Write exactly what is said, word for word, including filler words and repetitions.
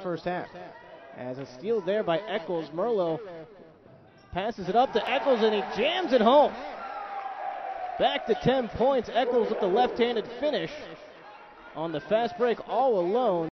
first half. As a steal there by Echols, Merlot passes it up to Echols, and he jams it home. Back to ten points. Echols with the left-handed finish on the fast break all alone.